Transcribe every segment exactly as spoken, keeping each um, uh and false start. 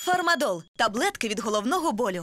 Фармадол – таблетки від головного болю.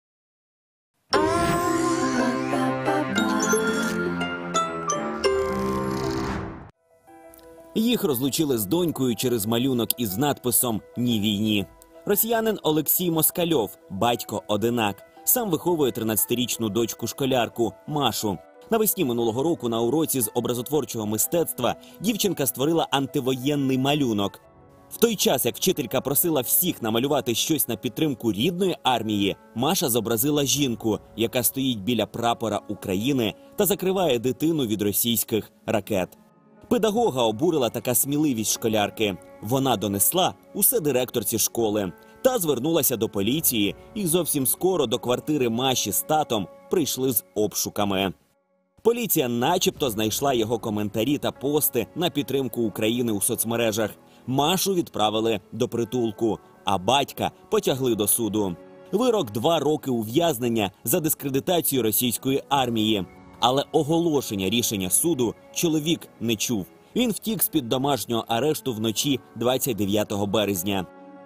Їх розлучили з донькою через малюнок із надписом «Ні війні». Росіянин Олексій Москальов, батько-одинак, сам виховує тринадцятирічну дочку-школярку Машу. Навесні минулого року на уроці з образотворчого мистецтва дівчинка створила антивоєнний малюнок. В той час, як вчителька просила всіх намалювати щось на підтримку рідної армії, Маша зобразила жінку, яка стоїть біля прапора України та закриває дитину від російських ракет. Педагога обурила така сміливість школярки. Вона донесла усе директорці школи та звернулася до поліції, і зовсім скоро до квартири Маші з татом прийшли з обшуками. Поліція начебто знайшла його коментарі та пости на підтримку України у соцмережах. Машу відправили до притулку, а батька потягли до суду. Вирок – два роки ув'язнення за дискредитацію російської армії. Але оголошення рішення суду чоловік не чув. Він втік з-під домашнього арешту вночі двадцять дев'ятого березня.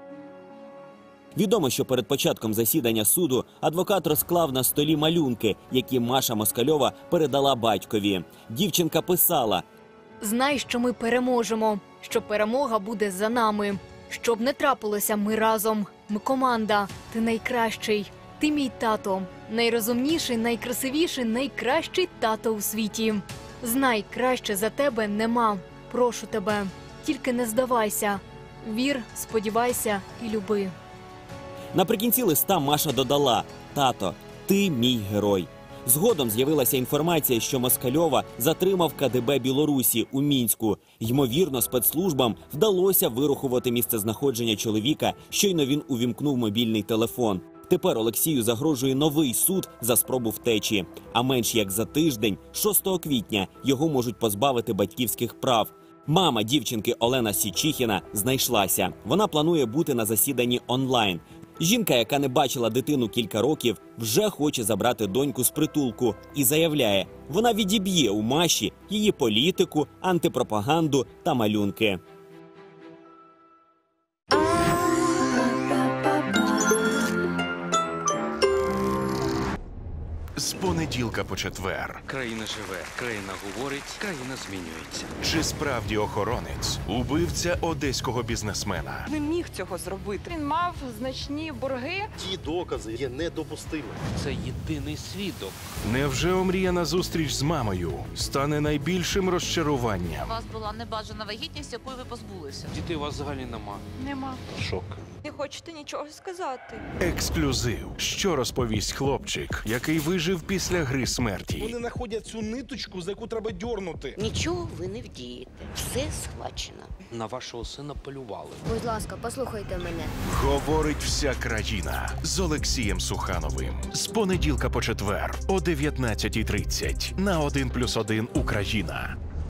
Відомо, що перед початком засідання суду адвокат розклав на столі малюнки, які Маша Москальова передала батькові. Дівчинка писала: «Знай, що ми переможемо, що перемога буде за нами. Щоб не трапилося, ми разом. Ми команда. Ти найкращий. Ти мій тато. Найрозумніший, найкрасивіший, найкращий тато у світі. Знай, краще за тебе нема. Прошу тебе. Тільки не здавайся. Вір, сподівайся і люби». Наприкінці листа Маша додала: «Тато, ти мій герой». Згодом з'явилася інформація, що Москальова затримав ка де бе Білорусі у Мінську. Ймовірно, спецслужбам вдалося вирахувати місцезнаходження чоловіка, щойно він увімкнув мобільний телефон. Тепер Олексію загрожує новий суд за спробу втечі. А менш як за тиждень, шостого квітня, його можуть позбавити батьківських прав. Мама дівчинки Олена Січихіна знайшлася. Вона планує бути на засіданні онлайн. Жінка, яка не бачила дитину кілька років, вже хоче забрати доньку з притулку і заявляє, вона відіб'є у Маші її політику, антипропаганду та малюнки. З понеділка по четвер. Країна живе, країна говорить, країна змінюється. Чи справді охоронець убивця одеського бізнесмена? Не міг цього зробити. Він мав значні борги. Ті докази є недопустимими. Це єдиний свідок. Невже омріяна зустріч з мамою стане найбільшим розчаруванням? У вас була небажана вагітність, якої ви позбулися. Дітей у вас взагалі нема. Нема. Шок. Не хочете нічого сказати. Ексклюзив. Що розповість хлопчик, який вижив після гри смерті? Вони знаходять цю ниточку, за яку треба дьорнути. Нічого ви не вдієте. Все схвачено. На вашого сина полювали. Будь ласка, послухайте мене. Говорить вся країна з Олексієм Сухановим. З понеділка по четвер о дев'ятнадцятій тридцять на один плюс один Україна.